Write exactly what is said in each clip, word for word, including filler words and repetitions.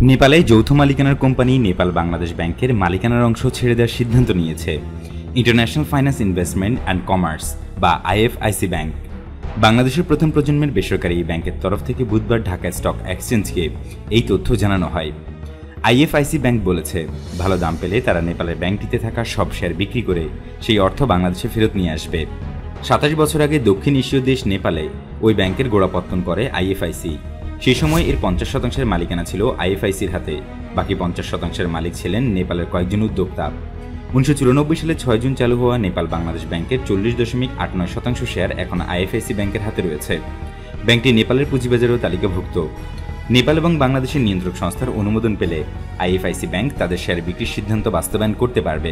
নেপালে যৌথ মালিকানার কোম্পানি নেপাল বাংলাদেশ ব্যাংকের মালিকানার অংশ ছেড়ে দেওয়ার সিদ্ধান্ত নিয়েছে international finance investment and commerce বা আইএফআইসি ব্যাংক। বাংলাদেশের প্রথম প্রজন্মের বেসরকারি এই ব্যাংকের তরফ থেকে বুধবার ঢাকা স্টক এক্সচেঞ্জকে এই তথ্য জানানো হয়। আইএফআইসি ব্যাংক বলেছে, ভালো দাম পেলে তারা নেপালের ব্যাংকটিতে থাকা সব শেয়ার বিক্রি করে সেই অর্থ বাংলাদেশে ফেরত নিয়ে আসবে। সাতাশ বছর আগে দক্ষিণ এশীয় দেশ নেপালে ওই ব্যাংকের গোড়াপত্তন করে আইএফআইসি। সেই সময় এর পঞ্চাশ শতাংশের মালিকানা ছিল আইএফআইসির হাতে, বাকি পঞ্চাশ শতাংশের মালিক ছিলেন নেপালের কয়েকজন উদ্যোক্তা। উনিশশো চুরানব্বই সালে ছয় জুন চালু হওয়া নেপাল বাংলাদেশ ব্যাংকের চল্লিশ দশমিক আট নয় শতাংশ শেয়ার এখন আইএফআইসি ব্যাংকের হাতে রয়েছে। ব্যাংকটি নেপালের পুঁজিবাজারেও তালিকাভুক্ত। নেপাল এবং বাংলাদেশের নিয়ন্ত্রক সংস্থার অনুমোদন পেলে আইএফআইসি ব্যাংক তাদের শেয়ার বিক্রির সিদ্ধান্ত বাস্তবায়ন করতে পারবে।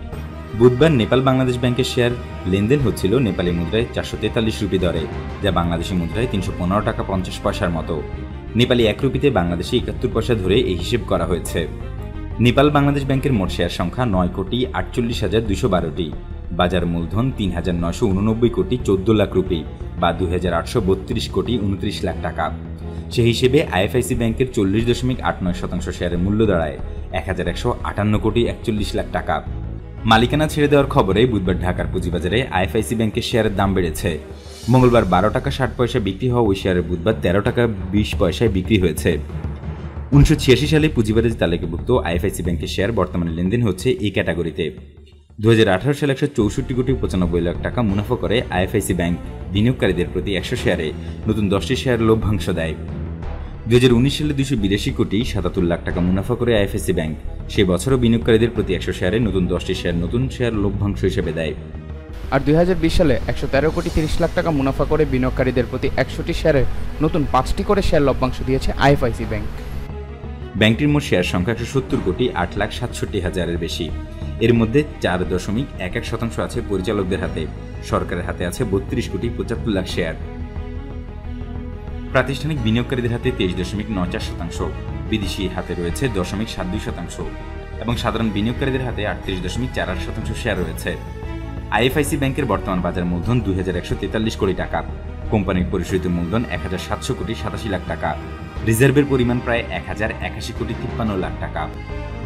বুধবার নেপাল বাংলাদেশ ব্যাংকের শেয়ার লেনদেন হচ্ছিল নেপালি মুদ্রায় চারশো তেতাল্লিশ রুপি দরে, যা বাংলাদেশি মুদ্রায় তিনশো পনেরো টাকা পঞ্চাশ পয়সার মতো। নেপালি এক রুপিতে বাংলাদেশে একাত্তর পয়সা ধরে এই হিসেব করা হয়েছে। নেপাল বাংলাদেশ ব্যাংকের মোট শেয়ার সংখ্যা নয় কোটি আটচল্লিশ হাজার দুইশো বারোটি, বাজার মূলধন তিন হাজার নয়শো উননব্বই কোটি চোদ্দ লাখ রুপি বা দুই হাজার আটশো বত্রিশ কোটি উনত্রিশ লাখ টাকা। সেই হিসেবে আইএফআইসি ব্যাংকের চল্লিশ দশমিক আট নয় শতাংশ শেয়ারের মূল্য দাঁড়ায় এক হাজার একশো আটান্ন কোটি একচল্লিশ লাখ টাকা। মালিকানা ছেড়ে দেওয়ার খবরে বুধবার ঢাকার পুঁজিবাজারে আইএফআইসি ব্যাংকের শেয়ারের দাম বেড়েছে। মঙ্গলবার বারো টাকা ষাট পয়সা বিক্রি হওয়া ওই শেয়ারের বুধবার তেরো টাকা বিশ পয়সায় বিক্রি হয়েছে। উনিশশো ছিয়াশি সালে পুঁজিবাজারে তালিকাভুক্ত আইএফআইসি ব্যাংকের শেয়ার বর্তমানে লেনদেন হচ্ছে এই ক্যাটাগরিতে। দু হাজার আঠারো সালে একশো চৌষট্টি কোটি পঁচানব্বই লাখ টাকা মুনাফা করে আইএফআইসি ব্যাংক বিনিয়োগকারীদের প্রতি একশো শেয়ারে নতুন দশটি শেয়ার লভ্যাংশ দেয়। দু হাজার উনিশ সালে দুশো বিরাশি কোটি সাতাত্তর লাখ টাকা মুনাফা করে আইএফআইসি ব্যাংক সে বছরও বিনিয়োগকারীদের প্রতি একশো শেয়ারে নতুন দশটি শেয়ার নতুন শেয়ার লভ্যাংশ হিসেবে দেয়। আর দুই হাজার বিশ সালে একশো তেরো কোটি তিরিশ লাখ টাকা মুনাফা করে বিনিয়োগকারীদের প্রতি একশোটি শেয়ারে নতুন পাঁচটি করে শেয়ার লভ্যাংশ দিয়েছে আইএফআইসি ব্যাংক। ব্যাংকটির মোট শেয়ার সংখ্যা একশো সত্তর কোটি আট লাখ সাতষট্টি হাজারের বেশি। এর মধ্যে চার দশমিক এক এক শতাংশ আছে পরিচালকদের হাতে, সরকারের হাতে আছে বত্রিশ কোটি পঁচাত্তর লাখ শেয়ার। প্রাতিষ্ঠানিক বিনিয়োগকারীদের হাতে তেইশ দশমিক নয় চার শতাংশ, বিদেশি হাতে রয়েছে দশমিক সাত দুই শতাংশ এবং সাধারণ বিনিয়োগকারীদের হাতে আটত্রিশ দশমিক চার আট শতাংশ শেয়ার রয়েছে। আইএফআইসি ব্যাংকের বর্তমান বাজার মূলধন দুই হাজার একশো তেতাল্লিশ কোটি টাকা, কোম্পানির পরিশোধিত মূলধন এক হাজার সাতশো কোটি সাতাশি লাখ টাকা, রিজার্ভের পরিমাণ প্রায় এক হাজার একাশি কোটি তিপ্পান্ন লাখ টাকা।